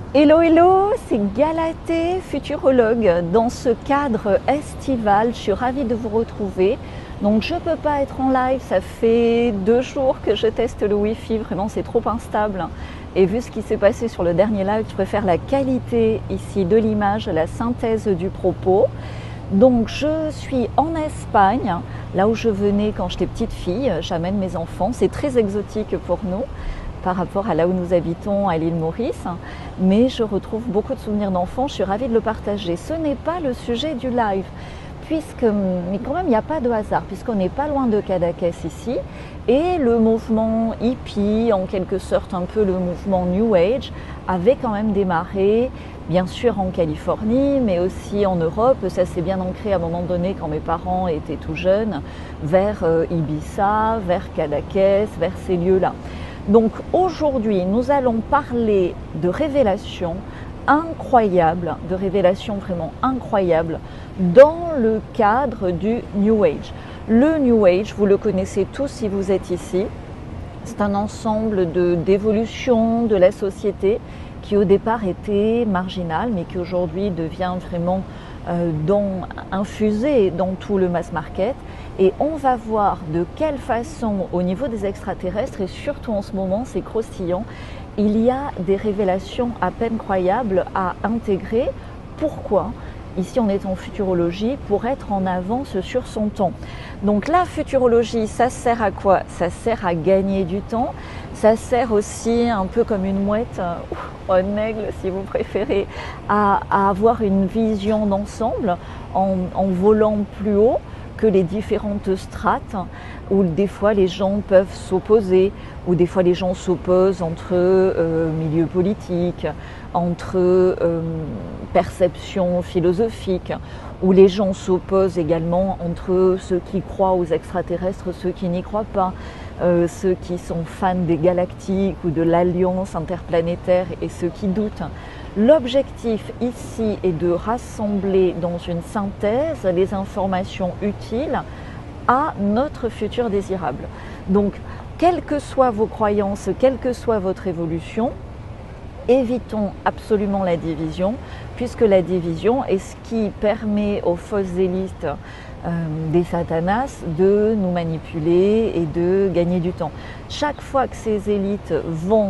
Hello, hello, c'est Galatée, futurologue. Dans ce cadre estival, je suis ravie de vous retrouver. Donc je ne peux pas être en live, ça fait 2 jours que je teste le Wi-Fi, vraiment c'est trop instable. Et vu ce qui s'est passé sur le dernier live, je préfère la qualité ici de l'image, la synthèse du propos. Donc je suis en Espagne, là où je venais quand j'étais petite fille, j'amène mes enfants, c'est très exotique pour nous par rapport à là où nous habitons à l'île Maurice, mais je retrouve beaucoup de souvenirs d'enfants, je suis ravie de le partager. Ce n'est pas le sujet du live, mais quand même il n'y a pas de hasard, puisqu'on n'est pas loin de Cadaqués ici, et le mouvement hippie, en quelque sorte un peu le mouvement New Age, avait quand même démarré, bien sûr en Californie, mais aussi en Europe. Ça s'est bien ancré à un moment donné quand mes parents étaient tout jeunes, vers Ibiza, vers Cadaqués, vers ces lieux-là. Donc aujourd'hui, nous allons parler de révélations incroyables, de révélations vraiment incroyables dans le cadre du New Age. Le New Age, vous le connaissez tous si vous êtes ici, c'est un ensemble d'évolutions de la société qui au départ était marginal, mais qui aujourd'hui devient vraiment infusé dans tout le mass market. Et on va voir de quelle façon, au niveau des extraterrestres, et surtout en ce moment, c'est croustillant, il y a des révélations à peine croyables à intégrer. Pourquoi ? Ici, on est en futurologie pour être en avance sur son temps. Donc la futurologie, ça sert à quoi? Ça sert à gagner du temps. Ça sert aussi un peu comme une mouette, ou un aigle si vous préférez, à avoir une vision d'ensemble en volant plus haut que les différentes strates, où des fois les gens peuvent s'opposer, où des fois les gens s'opposent entre milieux politiques, entre perceptions philosophiques, où les gens s'opposent également entre ceux qui croient aux extraterrestres, ceux qui n'y croient pas, ceux qui sont fans des galactiques ou de l'alliance interplanétaire et ceux qui doutent. L'objectif ici est de rassembler dans une synthèse les informations utiles à notre futur désirable. Donc, quelles que soient vos croyances, quelle que soit votre évolution, évitons absolument la division, puisque la division est ce qui permet aux fausses élites des satanas de nous manipuler et de gagner du temps. Chaque fois que ces élites vont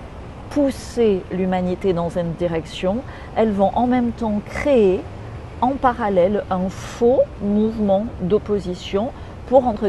pousser l'humanité dans une direction, elles vont en même temps créer en parallèle un faux mouvement d'opposition pour en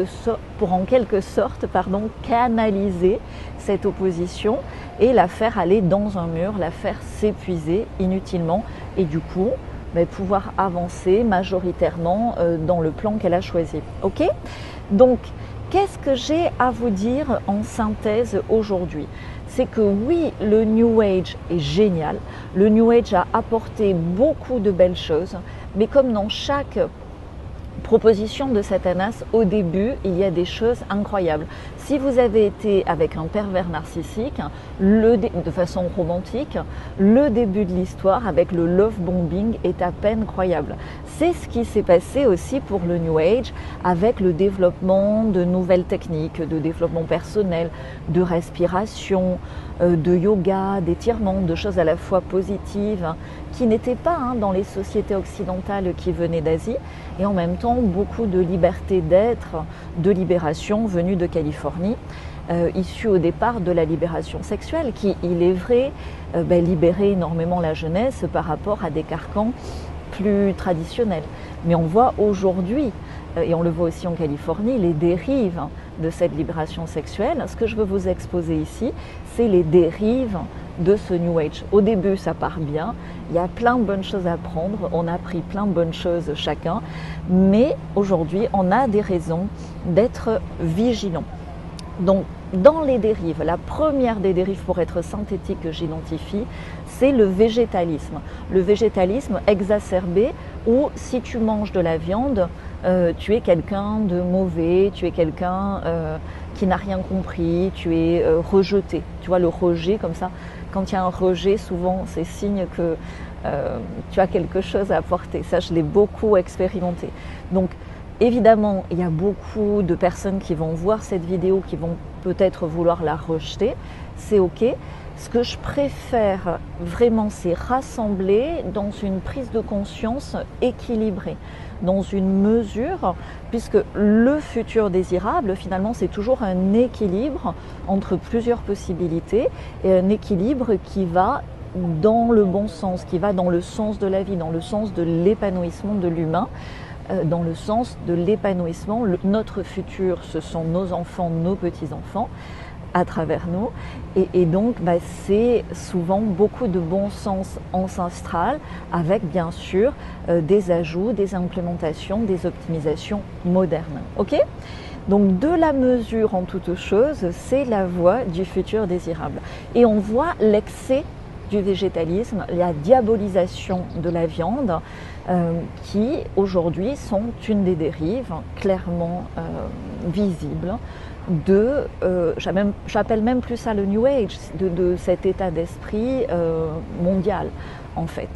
quelque sorte canaliser cette opposition et la faire aller dans un mur, la faire s'épuiser inutilement et du coup pouvoir avancer majoritairement dans le plan qu'elle a choisi. Ok ? Donc, qu'est-ce que j'ai à vous dire en synthèse aujourd'hui ? C'est que oui, le New Age est génial. Le New Age a apporté beaucoup de belles choses, mais comme dans chaque proposition de Satanas, au début, il y a des choses incroyables. Si vous avez été avec un pervers narcissique, de façon romantique, le début de l'histoire avec le love bombing est à peine croyable. C'est ce qui s'est passé aussi pour le New Age avec le développement de nouvelles techniques, de développement personnel, de respiration, de yoga, d'étirement, de choses à la fois positives qui n'étaient pas dans les sociétés occidentales qui venaient d'Asie et en même temps beaucoup de liberté d'être, de libération venue de Californie, issue au départ de la libération sexuelle qui, il est vrai, libérait énormément la jeunesse par rapport à des carcans plus traditionnels. Mais on voit aujourd'hui, et on le voit aussi en Californie, les dérives de cette libération sexuelle. Ce que je veux vous exposer ici, c'est les dérives de ce New Age. Au début, ça part bien, il y a plein de bonnes choses à apprendre, on a appris plein de bonnes choses chacun, mais aujourd'hui, on a des raisons d'être vigilants. Donc, dans les dérives, la première des dérives pour être synthétique que j'identifie, c'est le végétalisme. Le végétalisme exacerbé où si tu manges de la viande, tu es quelqu'un de mauvais, tu es quelqu'un qui n'a rien compris, tu es rejeté. Tu vois le rejet comme ça, quand il y a un rejet, souvent c'est signe que tu as quelque chose à apporter. Ça, je l'ai beaucoup expérimenté. Donc, évidemment, il y a beaucoup de personnes qui vont voir cette vidéo, qui vont peut-être vouloir la rejeter, c'est ok, Ce que je préfère vraiment, c'est rassembler dans une prise de conscience équilibrée, dans une mesure, puisque le futur désirable, finalement, c'est toujours un équilibre entre plusieurs possibilités, et un équilibre qui va dans le bon sens, qui va dans le sens de la vie, dans le sens de l'épanouissement de l'humain, dans le sens de l'épanouissement. Notre futur, ce sont nos enfants, nos petits-enfants, à travers nous, et donc c'est souvent beaucoup de bon sens ancestral, avec bien sûr des ajouts, des implémentations, des optimisations modernes. Ok ? Donc de la mesure en toute chose, c'est la voie du futur désirable. Et on voit l'excès du végétalisme, la diabolisation de la viande, qui aujourd'hui sont une des dérives clairement visibles j'appelle même plus ça le New Age, de cet état d'esprit mondial en fait,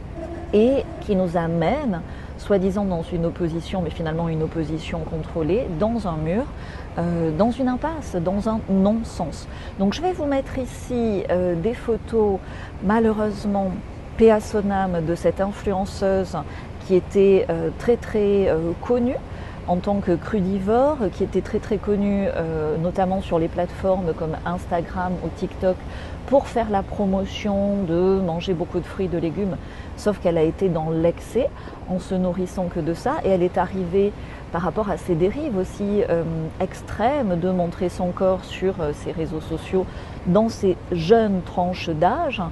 et qui nous amène, soi-disant dans une opposition, mais finalement une opposition contrôlée, dans un mur, dans une impasse, dans un non-sens. Donc je vais vous mettre ici des photos, malheureusement, paix à son âme, de cette influenceuse qui était très connue en tant que crudivore, qui était très connue notamment sur les plateformes comme Instagram ou TikTok pour faire la promotion de manger beaucoup de fruits et de légumes, sauf qu'elle a été dans l'excès en se nourrissant que de ça, et elle est arrivée par rapport à ses dérives aussi extrêmes de montrer son corps sur ses réseaux sociaux dans ces jeunes tranches d'âge,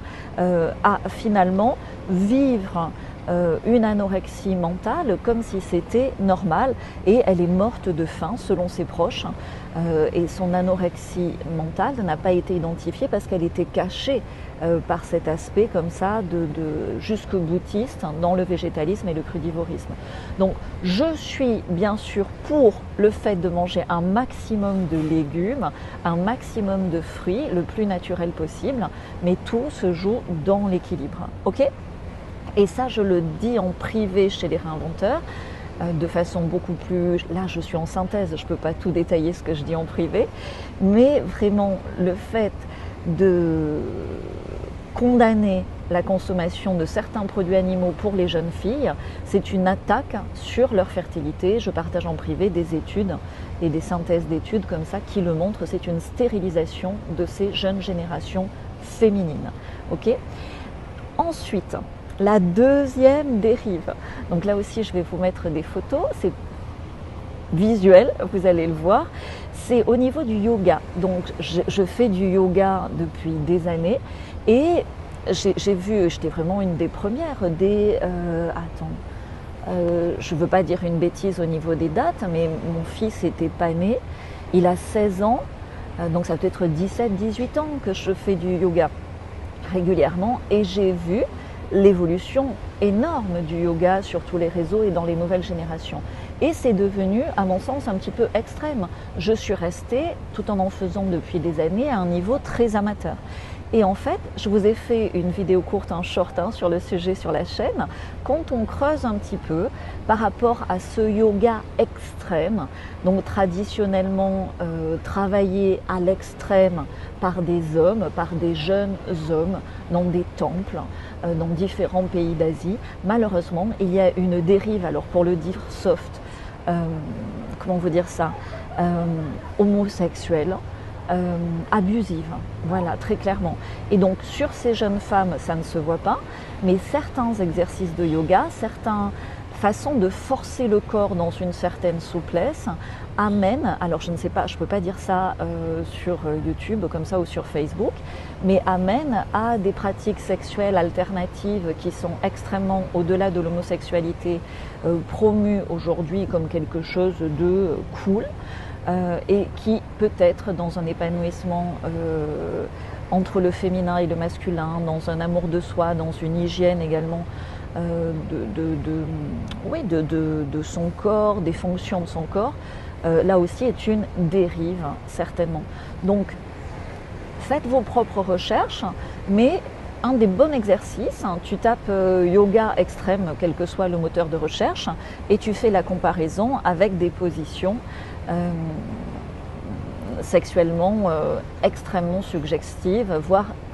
à finalement vivre une anorexie mentale comme si c'était normal, et elle est morte de faim selon ses proches, et son anorexie mentale n'a pas été identifiée parce qu'elle était cachée par cet aspect comme ça de jusque-boutiste dans le végétalisme et le crudivorisme. Donc je suis bien sûr pour le fait de manger un maximum de légumes, un maximum de fruits, le plus naturel possible, mais tout se joue dans l'équilibre. Ok ? Et ça, je le dis en privé chez les réinventeurs, de façon beaucoup plus... Là, je suis en synthèse, je ne peux pas tout détailler ce que je dis en privé, mais vraiment, le fait de condamner la consommation de certains produits animaux pour les jeunes filles, c'est une attaque sur leur fertilité. Je partage en privé des études et des synthèses d'études comme ça qui le montrent. C'est une stérilisation de ces jeunes générations féminines. Ok ? Ensuite, la deuxième dérive, donc là aussi je vais vous mettre des photos, c'est visuel, vous allez le voir, c'est au niveau du yoga. Donc je fais du yoga depuis des années, et j'ai vu, j'étais vraiment une des premières, je ne veux pas dire une bêtise au niveau des dates, mais mon fils n'était pas né, il a 16 ans, donc ça peut être 17-18 ans que je fais du yoga régulièrement, et j'ai vu l'évolution énorme du yoga sur tous les réseaux et dans les nouvelles générations. Et c'est devenu, à mon sens, un petit peu extrême. Je suis restée, tout en faisant depuis des années, à un niveau très amateur. Et en fait, je vous ai fait une vidéo courte, un short sur le sujet sur la chaîne. Quand on creuse un petit peu par rapport à ce yoga extrême, donc traditionnellement travaillé à l'extrême par des hommes, par des jeunes hommes, dans des temples, dans différents pays d'Asie, malheureusement, il y a une dérive, alors pour le dire soft, comment vous dire ça, homosexuelle, abusive, voilà, très clairement. Et donc sur ces jeunes femmes, ça ne se voit pas, mais certains exercices de yoga, certaines façons de forcer le corps dans une certaine souplesse amènent, alors je ne sais pas, je ne peux pas dire ça sur YouTube comme ça ou sur Facebook, mais amènent à des pratiques sexuelles alternatives qui sont extrêmement au-delà de l'homosexualité, promues aujourd'hui comme quelque chose de cool. Et qui peut être dans un épanouissement entre le féminin et le masculin, dans un amour de soi, dans une hygiène également de son corps, des fonctions de son corps, là aussi est une dérive, certainement. Donc, faites vos propres recherches, mais un des bons exercices, tu tapes yoga extrême, quel que soit le moteur de recherche, et tu fais la comparaison avec des positions sexuellement extrêmement suggestives, voire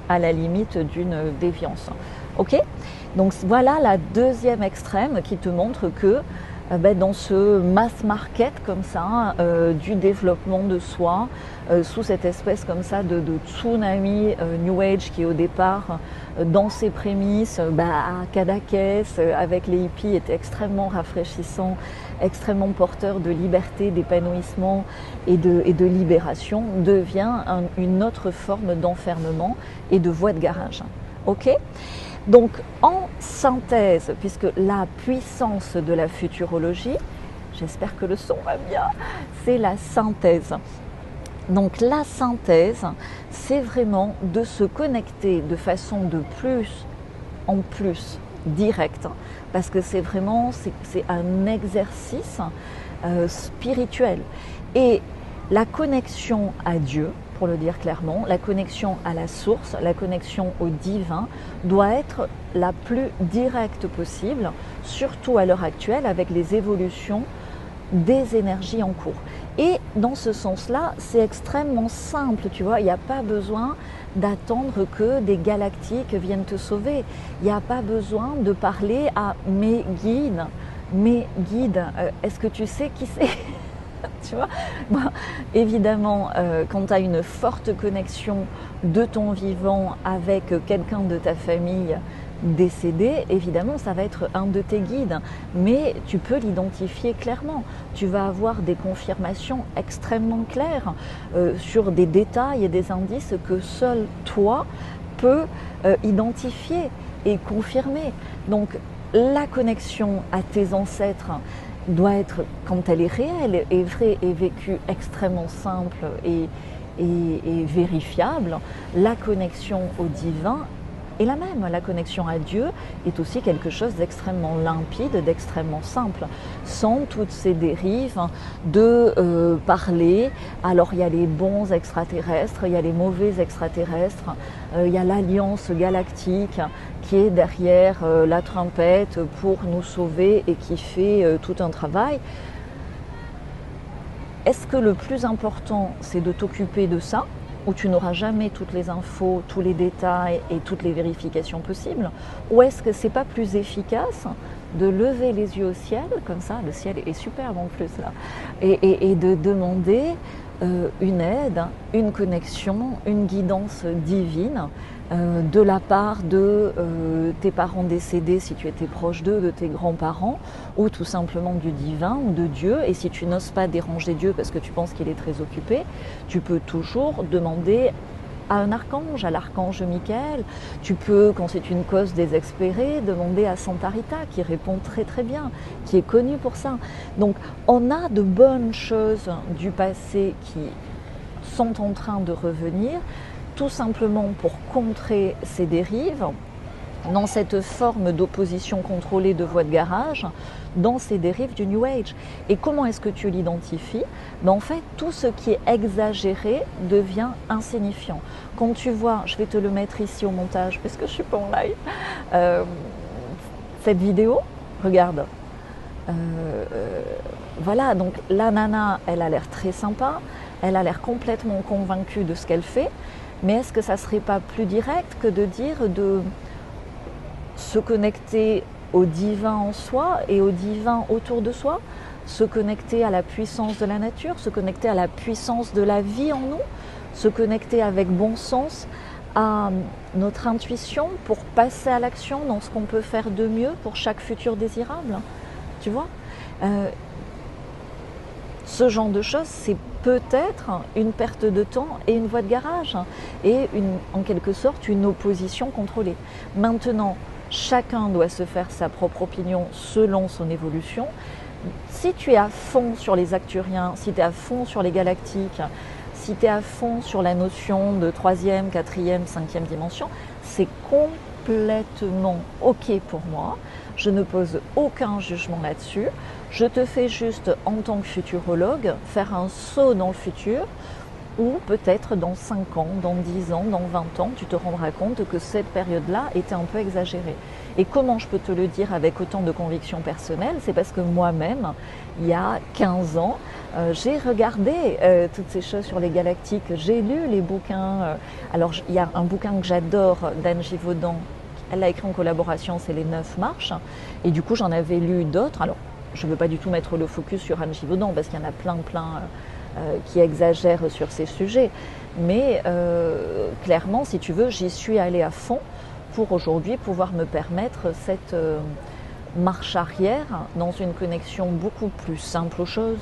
à la limite d'une déviance. Ok? Donc voilà la deuxième extrême qui te montre que dans ce mass market comme ça, du développement de soi, sous cette espèce comme ça de tsunami New Age qui au départ, dans ses prémices, à Cadaqués, avec les hippies, était extrêmement rafraîchissant, extrêmement porteur de liberté, d'épanouissement et de libération, devient une autre forme d'enfermement et de voie de garage. Ok ? Donc, en synthèse, puisque la puissance de la futurologie, j'espère que le son va bien, c'est la synthèse. Donc, la synthèse, c'est vraiment de se connecter de façon de plus en plus directe, parce que c'est vraiment c'est un exercice spirituel. Et la connexion à Dieu, pour le dire clairement, la connexion à la source, la connexion au divin doit être la plus directe possible, surtout à l'heure actuelle avec les évolutions des énergies en cours. Et dans ce sens-là, c'est extrêmement simple, tu vois, il n'y a pas besoin d'attendre que des galactiques viennent te sauver. Il n'y a pas besoin de parler à mes guides. Mes guides, est-ce que tu sais qui c'est? Tu vois, évidemment, quand tu as une forte connexion de ton vivant avec quelqu'un de ta famille décédé, évidemment, ça va être un de tes guides, mais tu peux l'identifier clairement. Tu vas avoir des confirmations extrêmement claires sur des détails et des indices que seul toi peux identifier et confirmer. Donc, la connexion à tes ancêtres doit être, quand elle est réelle et vraie et vécue, extrêmement simple et vérifiable. La connexion au divin est la même. La connexion à Dieu est aussi quelque chose d'extrêmement limpide, d'extrêmement simple, sans toutes ces dérives de parler. Alors il y a les bons extraterrestres, il y a les mauvais extraterrestres, il y a l'alliance galactique qui est derrière la trompette pour nous sauver et qui fait tout un travail. Est-ce que le plus important, c'est de t'occuper de ça, où tu n'auras jamais toutes les infos, tous les détails et toutes les vérifications possibles? Ou est-ce que c'est pas plus efficace de lever les yeux au ciel, comme ça, le ciel est superbe en plus là, et de demander une aide, une connexion, une guidance divine de la part de tes parents décédés si tu étais proche d'eux, de tes grands-parents, ou tout simplement du divin ou de Dieu. Et si tu n'oses pas déranger Dieu parce que tu penses qu'il est très occupé, tu peux toujours demander à un archange, à l'archange Michael. Tu peux, quand c'est une cause désespérée, demander à Santa Rita qui répond très très bien, qui est connue pour ça. Donc on a de bonnes choses du passé qui sont en train de revenir, tout simplement pour contrer ces dérives, dans cette forme d'opposition contrôlée de voie de garage, dans ces dérives du New Age. Et comment est-ce que tu l'identifies? En fait, tout ce qui est exagéré devient insignifiant. Quand tu vois, je vais te le mettre ici au montage, parce que je ne suis pas en live, cette vidéo, regarde. Voilà, donc la nana, elle a l'air très sympa, elle a l'air complètement convaincue de ce qu'elle fait, mais est-ce que ça ne serait pas plus direct que de dire de se connecter au divin en soi et au divin autour de soi, se connecter à la puissance de la nature, se connecter à la puissance de la vie en nous, se connecter avec bon sens à notre intuition pour passer à l'action dans ce qu'on peut faire de mieux pour chaque futur désirable. Tu vois, ce genre de choses, c'est peut-être une perte de temps et une voie de garage et en quelque sorte une opposition contrôlée. Maintenant, chacun doit se faire sa propre opinion selon son évolution. Si tu es à fond sur les acturiens, si tu es à fond sur les galactiques, si tu es à fond sur la notion de 3e, 4e, 5e dimension, c'est complètement OK pour moi. Je ne pose aucun jugement là-dessus. Je te fais juste, en tant que futurologue, faire un saut dans le futur ou peut-être dans 5 ans, dans 10 ans, dans 20 ans, tu te rendras compte que cette période-là était un peu exagérée. Et comment je peux te le dire avec autant de conviction personnelle? C'est parce que moi-même, il y a 15 ans, j'ai regardé toutes ces choses sur les galactiques, j'ai lu les bouquins. Alors, il y a un bouquin que j'adore d'Anne Givaudan, elle l'a écrit en collaboration, c'est Les 9 marches. Et du coup, j'en avais lu d'autres. Alors, je ne veux pas du tout mettre le focus sur Anne Givaudan, parce qu'il y en a plein qui exagèrent sur ces sujets. Mais clairement, si tu veux, j'y suis allée à fond pour aujourd'hui pouvoir me permettre cette marche arrière dans une connexion beaucoup plus simple aux choses.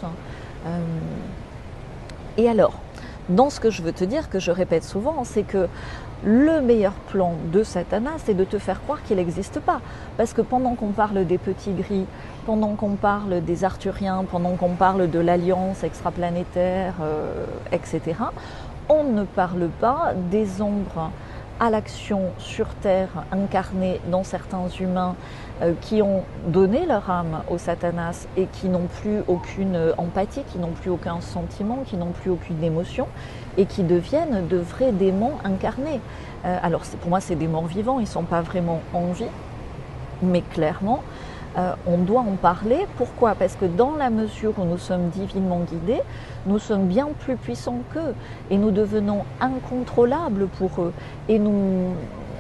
Et alors, dans ce que je veux te dire, que je répète souvent, c'est que le meilleur plan de Satanas, c'est de te faire croire qu'il n'existe pas. Parce que pendant qu'on parle des petits gris, pendant qu'on parle des Arthuriens, pendant qu'on parle de l'alliance extraplanétaire, etc., on ne parle pas des ombres à l'action sur Terre, incarnées dans certains humains qui ont donné leur âme au Satanas et qui n'ont plus aucune empathie, qui n'ont plus aucun sentiment, qui n'ont plus aucune émotion et qui deviennent de vrais démons incarnés. Alors pour moi, c'est des morts vivants, ils ne sont pas vraiment en vie, mais clairement, on doit en parler. Pourquoi? Parce que dans la mesure où nous sommes divinement guidés, nous sommes bien plus puissants qu'eux et nous devenons incontrôlables pour eux. Et nous,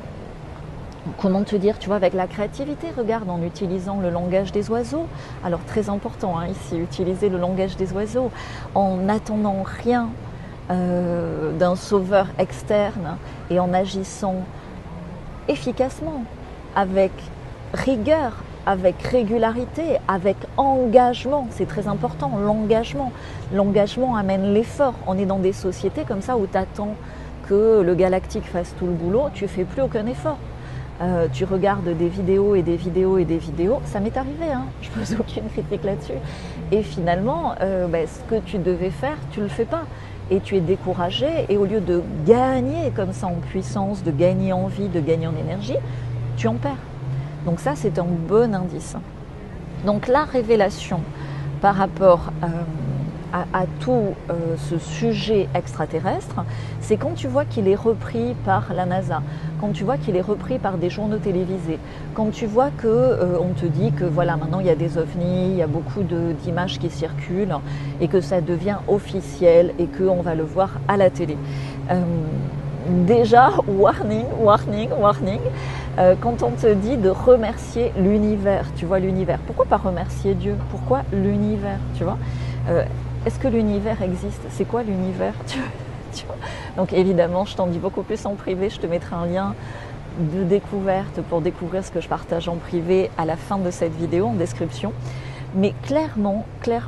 comment te dire, tu vois, avec la créativité, regarde, en utilisant le langage des oiseaux, alors très important ici, utiliser le langage des oiseaux, en n'attendant rien d'un sauveur externe et en agissant efficacement, avec rigueur, avec régularité, avec engagement, c'est très important, l'engagement. L'engagement amène l'effort. On est dans des sociétés comme ça où tu attends que le galactique fasse tout le boulot, tu ne fais plus aucun effort. Tu regardes des vidéos et des vidéos et des vidéos, ça m'est arrivé, hein, je ne pose aucune critique là-dessus. Et finalement, ce que tu devais faire, tu ne le fais pas. Et tu es découragé, et au lieu de gagner comme ça en puissance, de gagner en vie, de gagner en énergie, tu en perds. Donc ça, c'est un bon indice. Donc la révélation par rapport à tout ce sujet extraterrestre, c'est quand tu vois qu'il est repris par la NASA, quand tu vois qu'il est repris par des journaux télévisés, quand tu vois qu'on te dit que voilà, maintenant il y a des ovnis, il y a beaucoup d'images qui circulent et que ça devient officiel et qu'on va le voir à la télé. Déjà, warning, quand on te dit de remercier l'univers, tu vois, l'univers, pourquoi pas remercier Dieu? Pourquoi l'univers, tu vois? Est-ce que l'univers existe? C'est quoi l'univers? Tu vois. Donc évidemment, je t'en dis beaucoup plus en privé, je te mettrai un lien de découverte pour découvrir ce que je partage en privé à la fin de cette vidéo en description. Mais clairement,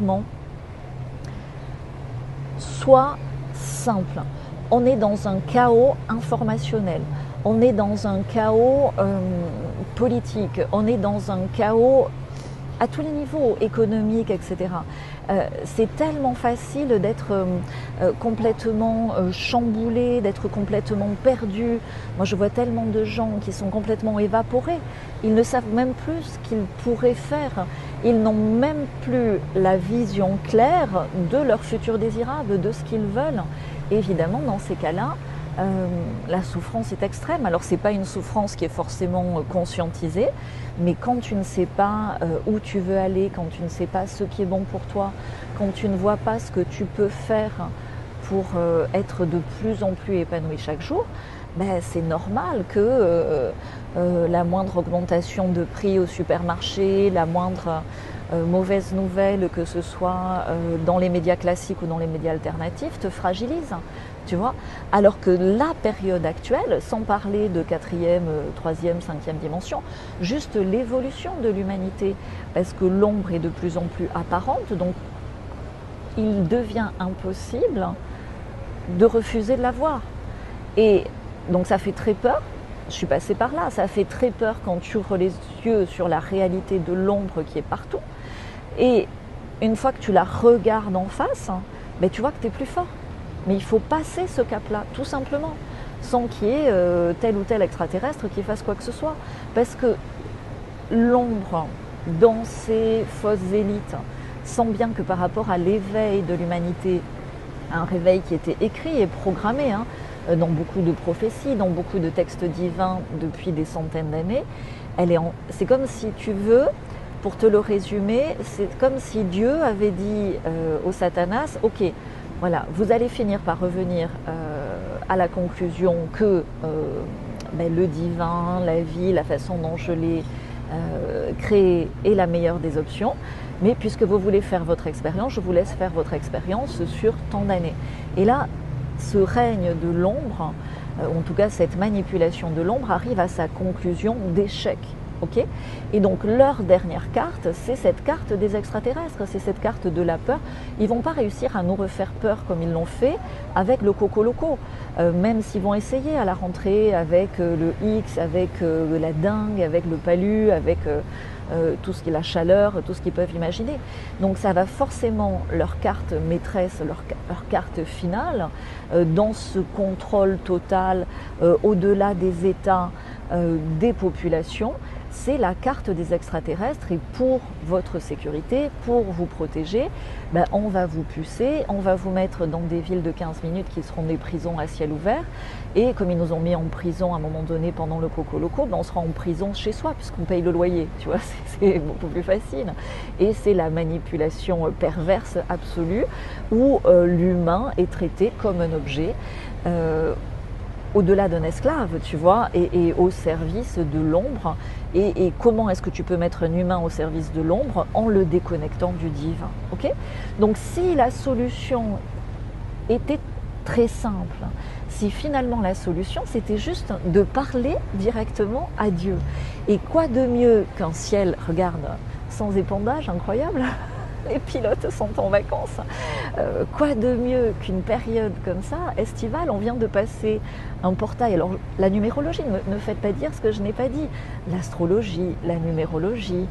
sois simple. On est dans un chaos informationnel, on est dans un chaos politique, on est dans un chaos à tous les niveaux, économiques, etc. C'est tellement facile d'être complètement chamboulé, d'être complètement perdu. Moi, je vois tellement de gens qui sont complètement évaporés. Ils ne savent même plus ce qu'ils pourraient faire. Ils n'ont même plus la vision claire de leur futur désirable, de ce qu'ils veulent. Et évidemment, dans ces cas-là, la souffrance est extrême. Alors, ce n'est pas une souffrance qui est forcément conscientisée, mais quand tu ne sais pas où tu veux aller, quand tu ne sais pas ce qui est bon pour toi, quand tu ne vois pas ce que tu peux faire pour être de plus en plus épanoui chaque jour, c'est normal que la moindre augmentation de prix au supermarché, la moindre mauvaise nouvelle, que ce soit dans les médias classiques ou dans les médias alternatifs, te fragilise. Tu vois, alors que la période actuelle, sans parler de 4e, 3e, 5e dimension, juste l'évolution de l'humanité, parce que l'ombre est de plus en plus apparente, donc il devient impossible de refuser de la voir. Et donc ça fait très peur, je suis passée par là, ça fait très peur quand tu ouvres les yeux sur la réalité de l'ombre qui est partout. Et une fois que tu la regardes en face, tu vois que tu es plus fort. Mais il faut passer ce cap-là, tout simplement, sans qu'il y ait tel ou tel extraterrestre qui fasse quoi que ce soit. Parce que l'ombre, dans ces fausses élites, sent bien que par rapport à l'éveil de l'humanité, un réveil qui était écrit et programmé hein, dans beaucoup de prophéties, dans beaucoup de textes divins depuis des centaines d'années. C'est comme si tu veux, pour te le résumer, c'est comme si Dieu avait dit au Satanas, ok, voilà, vous allez finir par revenir à la conclusion que le divin, la vie, la façon dont je l'ai créé est la meilleure des options. Mais puisque vous voulez faire votre expérience, je vous laisse faire votre expérience sur tant d'années. Et là, ce règne de l'ombre, en tout cas cette manipulation de l'ombre, arrive à sa conclusion d'échec. Okay, et donc leur dernière carte, c'est cette carte des extraterrestres, c'est cette carte de la peur. Ils ne vont pas réussir à nous refaire peur comme ils l'ont fait avec le Coco Loco, même s'ils vont essayer à la rentrée avec le X, avec la dingue, avec le palu, avec tout ce qui est la chaleur, tout ce qu'ils peuvent imaginer. Donc ça va forcément leur carte maîtresse, leur carte finale, dans ce contrôle total au-delà des États, des populations. C'est la carte des extraterrestres et pour votre sécurité, pour vous protéger, on va vous pucer, on va vous mettre dans des villes de 15 minutes qui seront des prisons à ciel ouvert et comme ils nous ont mis en prison à un moment donné pendant le Coco Loco, on sera en prison chez soi puisqu'on paye le loyer, tu vois, c'est beaucoup plus facile. Et c'est la manipulation perverse absolue où l'humain est traité comme un objet au-delà d'un esclave, tu vois, et au service de l'ombre. Et comment est-ce que tu peux mettre un humain au service de l'ombre en le déconnectant du divin, ok? Donc si la solution était très simple, si finalement la solution c'était juste de parler directement à Dieu. Et quoi de mieux qu'un ciel, regarde, sans épandage, incroyable? Les pilotes sont en vacances. Quoi de mieux qu'une période comme ça, estivale, on vient de passer un portail. Alors la numérologie, ne me faites pas dire ce que je n'ai pas dit. L'astrologie, la numérologie,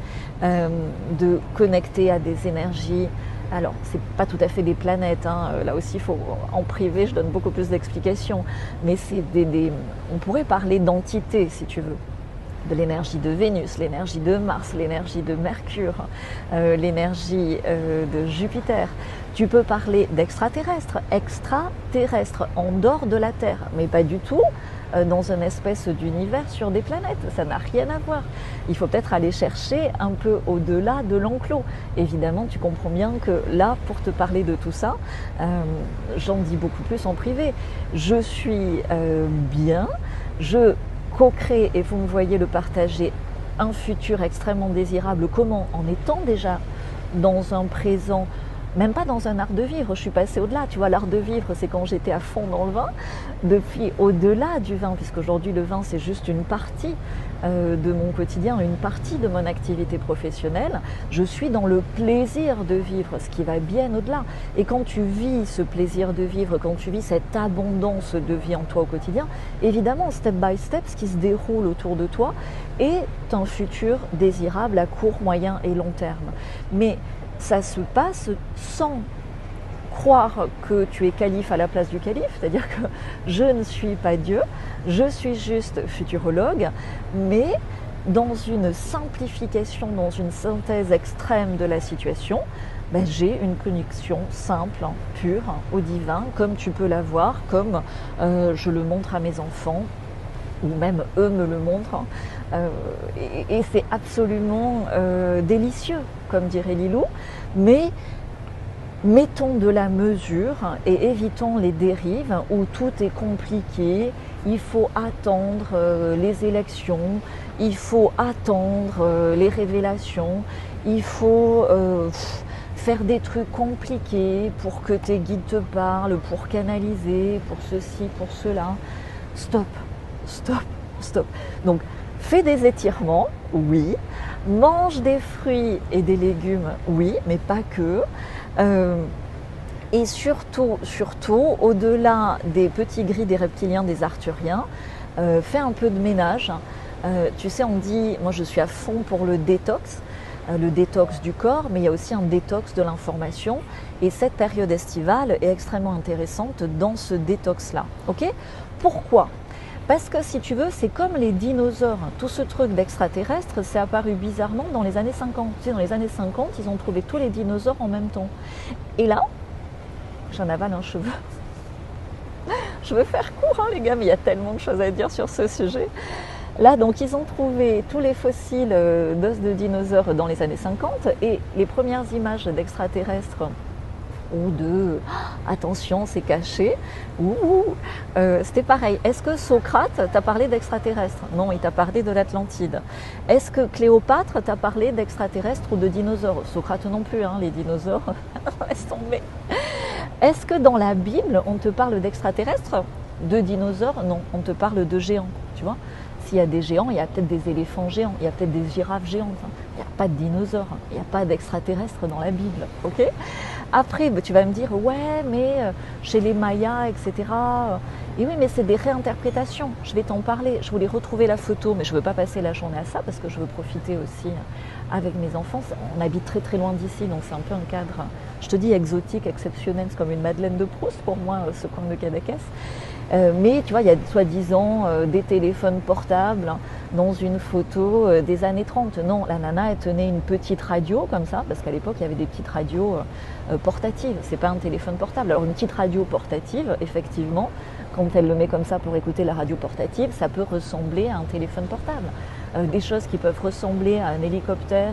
de connecter à des énergies. Alors, c'est pas tout à fait des planètes, hein. Là aussi, en privé, je donne beaucoup plus d'explications. Mais c'est on pourrait parler d'entités, si tu veux. De l'énergie de Vénus, l'énergie de Mars, l'énergie de Mercure, l'énergie de Jupiter. Tu peux parler d'extraterrestres, extraterrestres, en dehors de la Terre, mais pas du tout dans une espèce d'univers sur des planètes. Ça n'a rien à voir. Il faut peut-être aller chercher un peu au-delà de l'enclos. Évidemment, tu comprends bien que là, pour te parler de tout ça, j'en dis beaucoup plus en privé. Je suis bien, je co-créer, et vous me voyez le partager, un futur extrêmement désirable. Comment? En étant déjà dans un présent, même pas dans un art de vivre, je suis passée au-delà. Tu vois, l'art de vivre, c'est quand j'étais à fond dans le vin, depuis au-delà du vin, puisqu'aujourd'hui le vin c'est juste une partie de mon quotidien, une partie de mon activité professionnelle. Je suis dans le plaisir de vivre, ce qui va bien au-delà. Et quand tu vis ce plaisir de vivre, quand tu vis cette abondance de vie en toi au quotidien, évidemment, step by step, ce qui se déroule autour de toi est un futur désirable à court, moyen et long terme. Mais ça se passe sans croire que tu es calife à la place du calife, c'est-à-dire que je ne suis pas Dieu, je suis juste futurologue, mais dans une simplification, dans une synthèse extrême de la situation, j'ai une connexion simple, pure, au divin, comme tu peux l'avoir, comme je le montre à mes enfants, ou même eux me le montrent, et c'est absolument délicieux, comme dirait Lilou, mais mettons de la mesure et évitons les dérives où tout est compliqué, il faut attendre les élections, il faut attendre les révélations, il faut faire des trucs compliqués pour que tes guides te parlent, pour canaliser, pour ceci, pour cela. Stop, stop, stop. Donc, fais des étirements, oui. Mange des fruits et des légumes, oui, mais pas que. Et surtout, au-delà des petits gris, des reptiliens, des arthuriens, fais un peu de ménage. Tu sais, on dit, moi je suis à fond pour le détox du corps, mais il y a aussi un détox de l'information. Et cette période estivale est extrêmement intéressante dans ce détox-là. Ok ? Pourquoi ? Parce que si tu veux, c'est comme les dinosaures. Tout ce truc d'extraterrestre, c'est apparu bizarrement dans les années 50. Tu sais, dans les années 50, ils ont trouvé tous les dinosaures en même temps. Et là, j'en avale un cheveu. Je veux faire court, hein, les gars, mais il y a tellement de choses à dire sur ce sujet. Là, donc, ils ont trouvé tous les fossiles d'os de dinosaures dans les années 50 et les premières images d'extraterrestres ou de attention, c'est caché, c'était pareil. Est-ce que Socrate t'a parlé d'extraterrestres? Non, il t'a parlé de l'Atlantide. Est-ce que Cléopâtre t'a parlé d'extraterrestres ou de dinosaures? Socrate non plus, hein, les dinosaures, laisse tomber. Est-ce que dans la Bible, on te parle d'extraterrestres? De dinosaures? Non, on te parle de géants, tu vois. S'il y a des géants, il y a peut-être des éléphants géants, il y a peut-être des girafes géantes. Il n'y a pas de dinosaures, il n'y a pas d'extraterrestres dans la Bible, ok? Après, tu vas me dire, ouais, mais chez les Mayas, etc. Et oui, mais c'est des réinterprétations. Je vais t'en parler. Je voulais retrouver la photo, mais je ne veux pas passer la journée à ça parce que je veux profiter aussi avec mes enfants. On habite très très loin d'ici, donc c'est un peu un cadre, je te dis, exotique, exceptionnel. C'est comme une Madeleine de Proust pour moi, ce coin de Cadaqués. Mais tu vois, il y a soi-disant des téléphones portables dans une photo des années 30. Non, la nana, elle tenait une petite radio comme ça, parce qu'à l'époque, il y avait des petites radios portatives. C'est pas un téléphone portable. Alors, une petite radio portative, effectivement, quand elle le met comme ça pour écouter la radio portative, ça peut ressembler à un téléphone portable. Des choses qui peuvent ressembler à un hélicoptère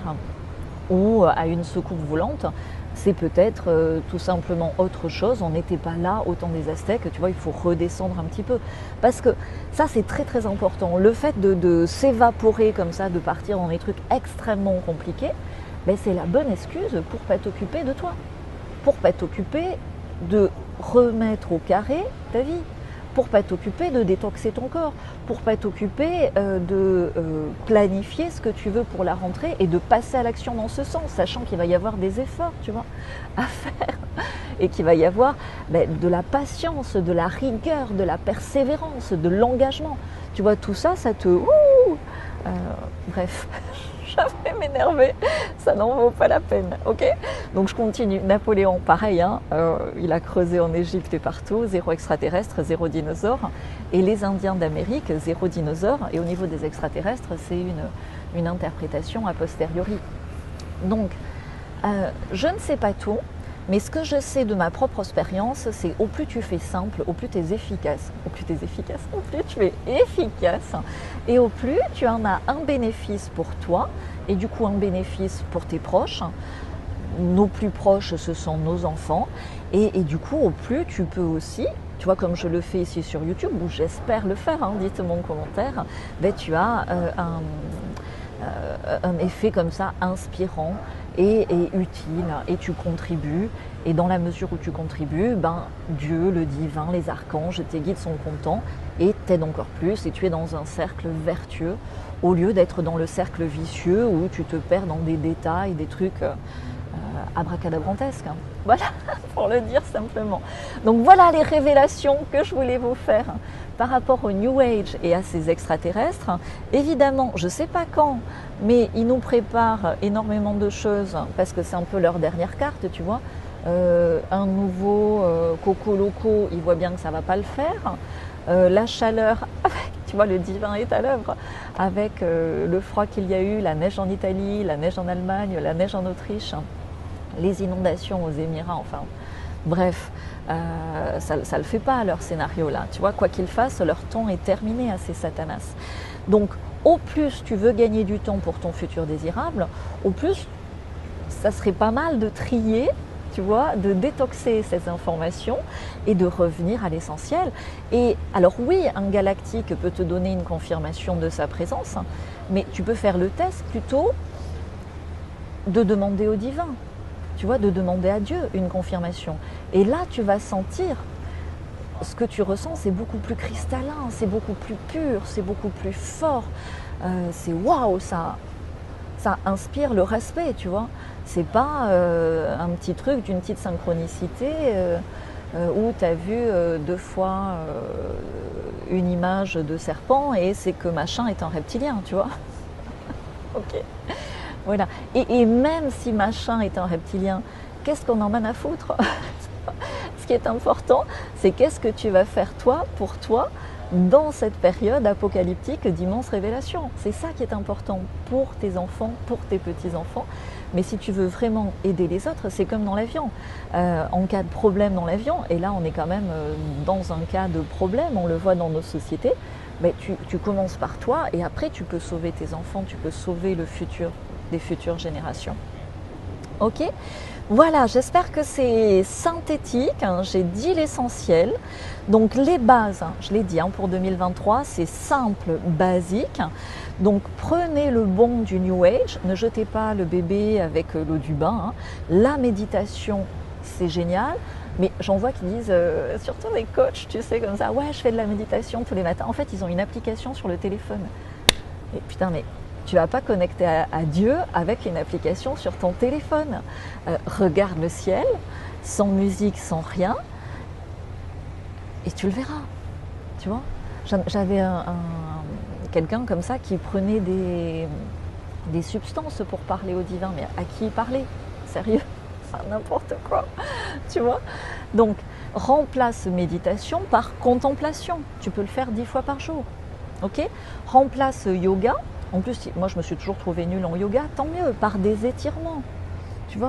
ou à une soucoupe volante, c'est peut-être tout simplement autre chose. On n'était pas là au temps des Aztèques, tu vois, il faut redescendre un petit peu. Parce que ça, c'est très très important. Le fait de s'évaporer comme ça, de partir dans des trucs extrêmement compliqués, ben, c'est la bonne excuse pour ne pas t'occuper de toi. Pour ne pas t'occuper de remettre au carré ta vie. Pour ne pas t'occuper de détoxer ton corps, pour ne pas t'occuper de planifier ce que tu veux pour la rentrée et de passer à l'action dans ce sens, sachant qu'il va y avoir des efforts, tu vois, à faire et qu'il va y avoir de la patience, de la rigueur, de la persévérance, de l'engagement. Tu vois, tout ça, ça te... bref, je vais m'énerver, ça n'en vaut pas la peine, ok? Donc je continue. Napoléon, pareil, hein, il a creusé en Égypte et partout, zéro extraterrestre, zéro dinosaure. Et les Indiens d'Amérique, zéro dinosaure. Et au niveau des extraterrestres, c'est une interprétation a posteriori. Donc, je ne sais pas tout. Mais ce que je sais de ma propre expérience, c'est au plus tu fais simple, au plus tu es efficace. Au plus tu es efficace, au plus tu es efficace. Et au plus tu en as un bénéfice pour toi et du coup un bénéfice pour tes proches. Nos plus proches, ce sont nos enfants. Et du coup, au plus tu peux aussi, tu vois, comme je le fais ici sur YouTube, ou j'espère le faire, hein, dites-moi en commentaire, ben, tu as un effet comme ça inspirant et utile, et tu contribues, et dans la mesure où tu contribues, ben, Dieu, le divin, les archanges, tes guides sont contents et t'aident encore plus, et tu es dans un cercle vertueux au lieu d'être dans le cercle vicieux où tu te perds dans des détails, des trucs abracadabrantesques. Hein. Voilà, pour le dire simplement. Donc voilà les révélations que je voulais vous faire par rapport au New Age et à ces extraterrestres. Évidemment, je ne sais pas quand, mais ils nous préparent énormément de choses parce que c'est un peu leur dernière carte, tu vois. Un nouveau Coco Loco, ils voient bien que ça ne va pas le faire. La chaleur, tu vois, le divin est à l'œuvre avec le froid qu'il y a eu, la neige en Italie, la neige en Allemagne, la neige en Autriche, les inondations aux Émirats, enfin bref, ça ne le fait pas leur scénario là, tu vois, quoi qu'ils fassent, leur temps est terminé à ces satanas. Donc au plus tu veux gagner du temps pour ton futur désirable, au plus ça serait pas mal de trier, tu vois, de détoxer ces informations et de revenir à l'essentiel. Et alors oui, un galactique peut te donner une confirmation de sa présence, mais tu peux faire le test plutôt de demander au divin, tu vois, de demander à Dieu une confirmation. Et là, tu vas sentir ce que tu ressens, c'est beaucoup plus cristallin, c'est beaucoup plus pur, c'est beaucoup plus fort. C'est waouh, ça inspire le respect, tu vois. C'est pas un petit truc d'une petite synchronicité où tu as vu 2 fois une image de serpent et c'est que machin est un reptilien, tu vois. Ok. Voilà. Et même si machin est un reptilien, qu'est-ce qu'on en a à foutre? Ce qui est important, c'est qu'est-ce que tu vas faire toi, pour toi, dans cette période apocalyptique d'immenses révélations. C'est ça qui est important pour tes enfants, pour tes petits-enfants. Mais si tu veux vraiment aider les autres, c'est comme dans l'avion. En cas de problème dans l'avion, et là on est quand même dans un cas de problème, on le voit dans nos sociétés, mais tu commences par toi et après tu peux sauver tes enfants, tu peux sauver le futur des futures générations. Ok ? Voilà, j'espère que c'est synthétique, hein, j'ai dit l'essentiel. Donc les bases, hein, je l'ai dit, hein, pour 2023, c'est simple, basique. Donc prenez le bon du New Age, ne jetez pas le bébé avec l'eau du bain. Hein. La méditation, c'est génial. Mais j'en vois qui disent, surtout les coachs, tu sais, comme ça, ouais, je fais de la méditation tous les matins. En fait, ils ont une application sur le téléphone. Et putain, mais tu ne vas pas connecter à Dieu avec une application sur ton téléphone. Regarde le ciel, sans musique, sans rien, et tu le verras. Tu vois ? J'avais quelqu'un comme ça qui prenait des substances pour parler au divin. Mais à qui il parlait ? Sérieux ? C'est n'importe quoi. Tu vois ? Donc, remplace méditation par contemplation. Tu peux le faire 10 fois par jour. Ok ? Remplace yoga. En plus, moi, je me suis toujours trouvée nulle en yoga. Tant mieux, par des étirements. Tu vois ?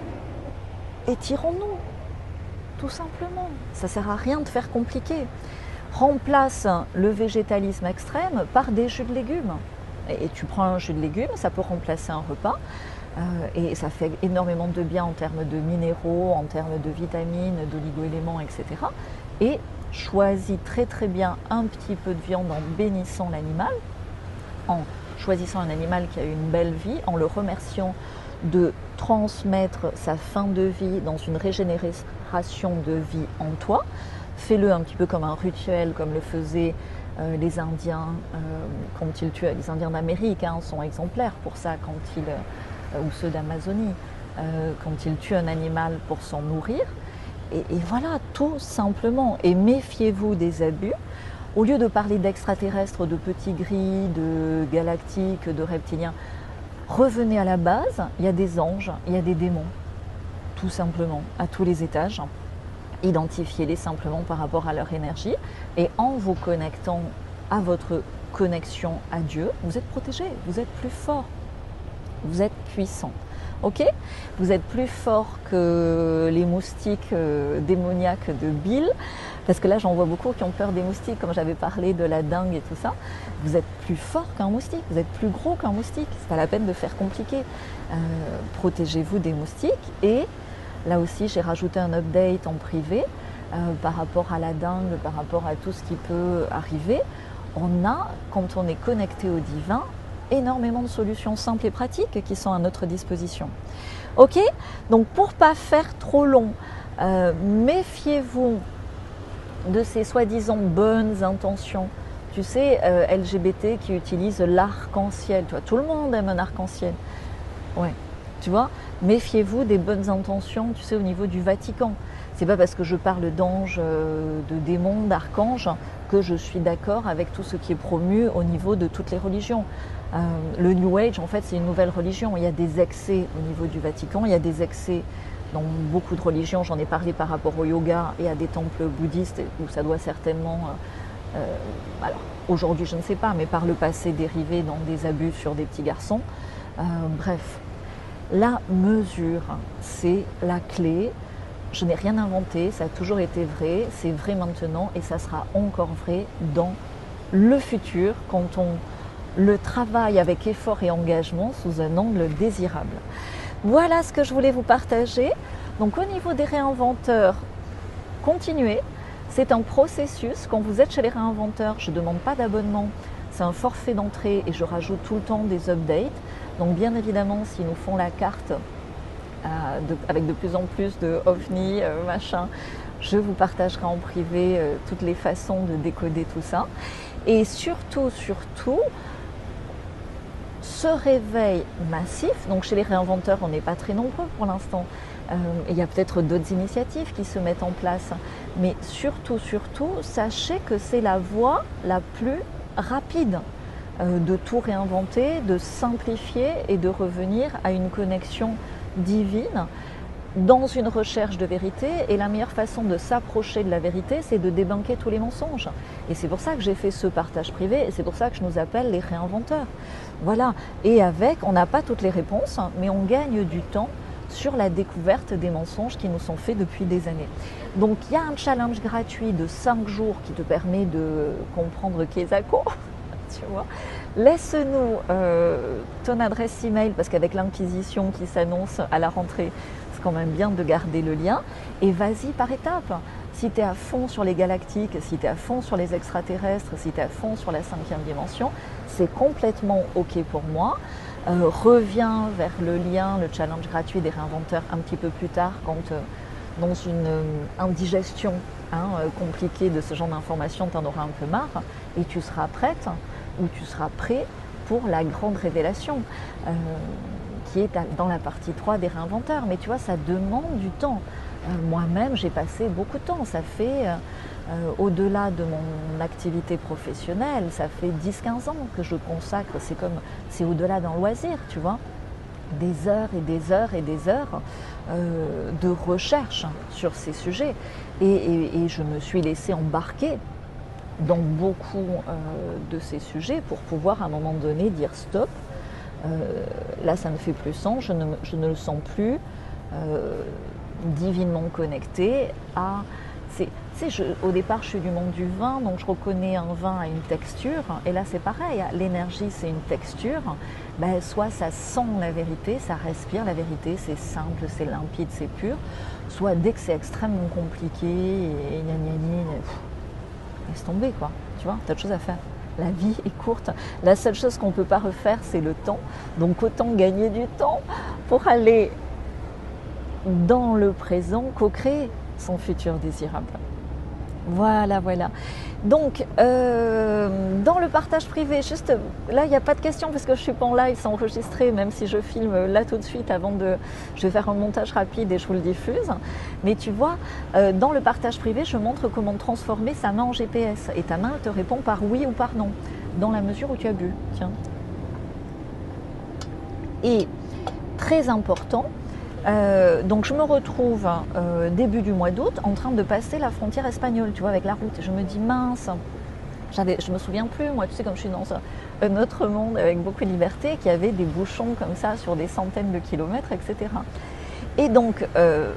Étirons-nous, tout simplement. Ça ne sert à rien de faire compliqué. Remplace le végétalisme extrême par des jus de légumes. Et tu prends un jus de légumes, ça peut remplacer un repas. Et ça fait énormément de bien en termes de minéraux, en termes de vitamines, d'oligo-éléments, etc. Et choisis très très bien un petit peu de viande en bénissant l'animal, en choisissant un animal qui a eu une belle vie, en le remerciant de transmettre sa fin de vie dans une régénération de vie en toi. Fais-le un petit peu comme un rituel, comme le faisaient les Indiens quand ils tuaient. Les Indiens d'Amérique hein, sont exemplaires pour ça, quand ils, ou ceux d'Amazonie, quand ils tuent un animal pour s'en nourrir. Et voilà, tout simplement. Et méfiez-vous des abus. Au lieu de parler d'extraterrestres, de petits gris, de galactiques, de reptiliens, revenez à la base, il y a des anges, il y a des démons, tout simplement, à tous les étages. Identifiez-les simplement par rapport à leur énergie et en vous connectant à votre connexion à Dieu, vous êtes protégé, vous êtes plus fort, vous êtes puissant. Ok ? Vous êtes plus fort que les moustiques démoniaques de Bill, parce que là j'en vois beaucoup qui ont peur des moustiques, comme j'avais parlé de la dengue et tout ça. Vous êtes plus fort qu'un moustique, vous êtes plus gros qu'un moustique, c'est pas la peine de faire compliqué. Protégez-vous des moustiques. Et là aussi j'ai rajouté un update en privé par rapport à la dengue, par rapport à tout ce qui peut arriver. On a, quand on est connecté au divin, énormément de solutions simples et pratiques qui sont à notre disposition. Ok ? Donc pour ne pas faire trop long, méfiez-vous de ces soi-disant bonnes intentions. Tu sais, LGBT qui utilisent l'arc-en-ciel. Tu vois, tout le monde aime un arc-en-ciel. Ouais, tu vois, méfiez-vous des bonnes intentions, tu sais, au niveau du Vatican. C'est pas parce que je parle d'anges, de démons, d'archanges que je suis d'accord avec tout ce qui est promu au niveau de toutes les religions. Le New Age, en fait, c'est une nouvelle religion. Il y a des excès au niveau du Vatican, il y a des excès dans beaucoup de religions. J'en ai parlé par rapport au yoga et à des temples bouddhistes où ça doit certainement, alors aujourd'hui je ne sais pas, mais par le passé dériver dans des abus sur des petits garçons. Bref, la mesure, c'est la clé. Je n'ai rien inventé, ça a toujours été vrai, c'est vrai maintenant et ça sera encore vrai dans le futur quand on le travaille avec effort et engagement sous un angle désirable. Voilà ce que je voulais vous partager. Donc au niveau des réinventeurs, continuez. C'est un processus. Quand vous êtes chez les réinventeurs, je ne demande pas d'abonnement. C'est un forfait d'entrée et je rajoute tout le temps des updates. Donc bien évidemment, s'ils nous font la carte avec de plus en plus de ovnis, machin, je vous partagerai en privé toutes les façons de décoder tout ça. Et surtout, ce réveil massif, donc chez les réinventeurs, on n'est pas très nombreux pour l'instant. Il y a peut-être d'autres initiatives qui se mettent en place. Mais surtout, sachez que c'est la voie la plus rapide de tout réinventer, de simplifier et de revenir à une connexion divine dans une recherche de vérité, et la meilleure façon de s'approcher de la vérité, c'est de débunker tous les mensonges. Et c'est pour ça que j'ai fait ce partage privé, et c'est pour ça que je nous appelle les réinventeurs. Voilà, et avec, on n'a pas toutes les réponses, mais on gagne du temps sur la découverte des mensonges qui nous sont faits depuis des années. Donc il y a un challenge gratuit de 5 jours qui te permet de comprendre Kesako, tu vois. Laisse-nous ton adresse email, parce qu'avec l'inquisition qui s'annonce à la rentrée, c'est quand même bien de garder le lien, et vas-y par étapes. Si tu es à fond sur les galactiques, si tu es à fond sur les extraterrestres, si tu es à fond sur la 5e dimension, c'est complètement OK pour moi. Reviens vers le lien, le challenge gratuit des réinventeurs un petit peu plus tard, quand dans une indigestion compliquée de ce genre d'informations, tu en auras un peu marre, et tu seras prête ou tu seras prêt pour la grande révélation qui est dans la partie 3 des réinventeurs. Mais tu vois, ça demande du temps. Moi-même, j'ai passé beaucoup de temps. Ça fait, au-delà de mon activité professionnelle, ça fait 10-15 ans que je consacre, c'est au-delà d'un loisir, tu vois, des heures et des heures et des heures de recherche sur ces sujets. Et je me suis laissée embarquer dans beaucoup de ces sujets pour pouvoir à un moment donné dire stop, là ça ne fait plus sens, je ne le sens plus divinement connecté à... au départ je suis du monde du vin, donc je reconnais un vin à une texture, et là c'est pareil, l'énergie c'est une texture, soit ça sent la vérité, ça respire la vérité, c'est simple, c'est limpide, c'est pur, soit dès que c'est extrêmement compliqué et gna gna gna, laisse tomber quoi, tu vois, t'as autre chose à faire. La vie est courte, la seule chose qu'on ne peut pas refaire c'est le temps, donc autant gagner du temps pour aller dans le présent, co-créer son futur désirable. Voilà, voilà. Donc, dans le partage privé, juste là, il n'y a pas de questions parce que je ne suis pas en live, c'est enregistré, même si je filme là tout de suite je vais faire un montage rapide et je vous le diffuse. Mais tu vois, dans le partage privé, je montre comment transformer sa main en GPS. Et ta main te répond par oui ou par non, dans la mesure où tu as bu. Tiens. Et très important, donc je me retrouve début du mois d'août en train de passer la frontière espagnole, tu vois, avec la route. Je me dis mince, je me souviens plus, moi, tu sais, comme je suis dans un autre monde avec beaucoup de liberté, qu'il y avait des bouchons comme ça sur des centaines de kilomètres, etc. Et donc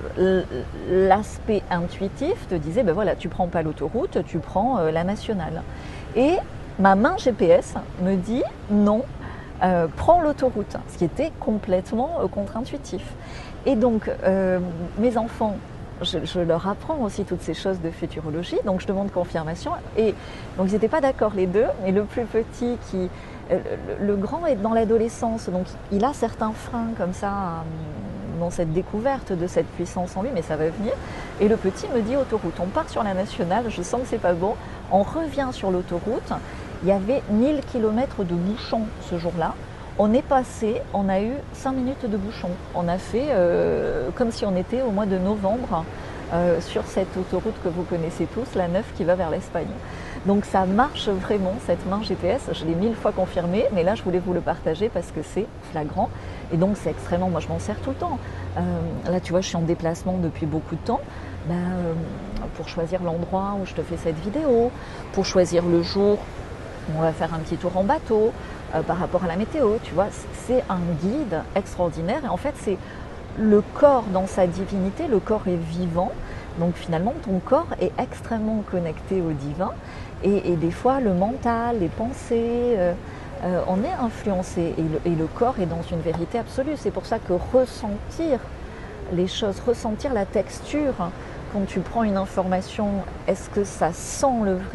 l'aspect intuitif te disait, ben voilà, tu prends pas l'autoroute, tu prends la nationale. Et ma main GPS me dit non. Prends l'autoroute, ce qui était complètement contre-intuitif. Et donc, mes enfants, je leur apprends aussi toutes ces choses de futurologie, donc je demande confirmation. Et donc, ils n'étaient pas d'accord les deux, mais le plus petit, le grand est dans l'adolescence, donc il a certains freins comme ça dans cette découverte de cette puissance en lui, mais ça va venir. Et le petit me dit autoroute, on part sur la nationale, je sens que c'est pas bon, on revient sur l'autoroute. Il y avait 1000 km de bouchons ce jour-là. On est passé, on a eu 5 minutes de bouchons. On a fait comme si on était au mois de novembre sur cette autoroute que vous connaissez tous, la 9 qui va vers l'Espagne. Donc ça marche vraiment, cette main GPS. Je l'ai 1000 fois confirmée, mais là je voulais vous le partager parce que c'est flagrant. Et donc c'est extrêmement, moi je m'en sers tout le temps. Là tu vois, je suis en déplacement depuis beaucoup de temps. Pour choisir l'endroit où je te fais cette vidéo, pour choisir le jour, on va faire un petit tour en bateau par rapport à la météo, tu vois, c'est un guide extraordinaire et en fait c'est le corps dans sa divinité, le corps est vivant, donc finalement ton corps est extrêmement connecté au divin et des fois le mental, les pensées, on est influencé et le corps est dans une vérité absolue, c'est pour ça que ressentir les choses, ressentir la texture, quand tu prends une information, est-ce que ça sent le vrai ?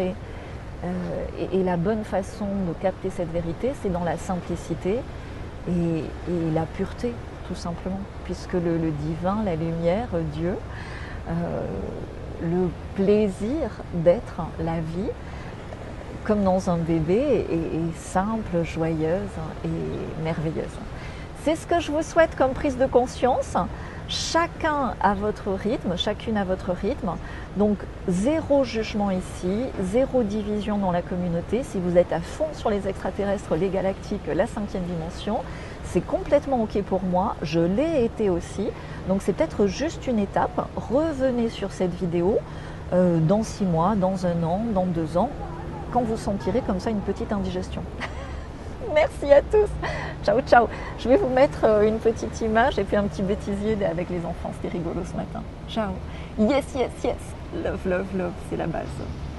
Et la bonne façon de capter cette vérité, c'est dans la simplicité et la pureté, tout simplement. Puisque le divin, la lumière, Dieu, le plaisir d'être la vie, comme dans un bébé, est simple, joyeuse et merveilleuse. C'est ce que je vous souhaite comme prise de conscience. Chacun à votre rythme, chacune à votre rythme. Donc zéro jugement ici, zéro division dans la communauté. Si vous êtes à fond sur les extraterrestres, les galactiques, la 5e dimension, c'est complètement OK pour moi. Je l'ai été aussi. Donc c'est peut-être juste une étape. Revenez sur cette vidéo dans 6 mois, dans 1 an, dans 2 ans, quand vous sentirez comme ça une petite indigestion. Merci à tous. Ciao, ciao. Je vais vous mettre une petite image et puis un petit bêtisier avec les enfants. C'était rigolo ce matin. Ciao. Yes, yes, yes. Love, love, love, c'est la base.